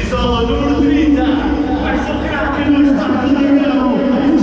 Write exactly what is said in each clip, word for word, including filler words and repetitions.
Posição número trinta, vai ser o craque no estado do Dragão.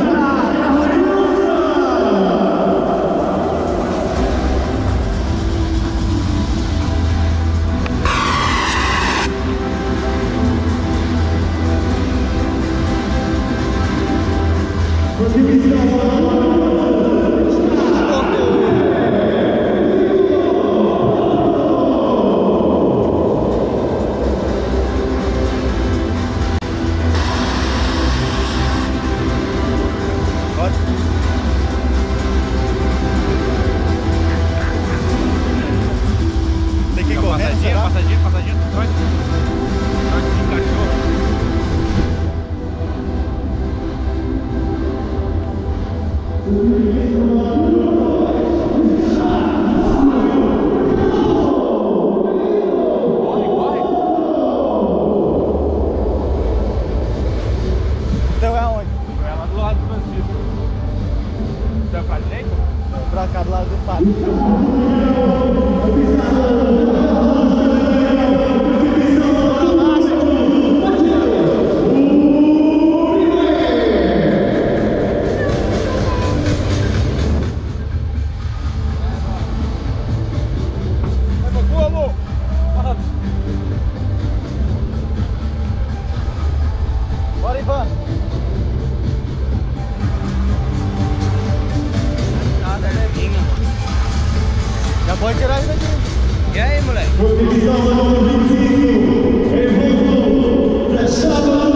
Tem que ir correndo, passadinha, passadinha, passadinha, trote. Trote de cachorro. Corre, corre. Então é onde? É lá do lado do Francisco. Você vai pra direita? Pra cá do lado do Fábio. Bora, Ivan! Nada, é levinho, mano. Já pode tirar isso daqui. E aí, moleque? Posição número vinte e cinco, Evolvo, da Chapa.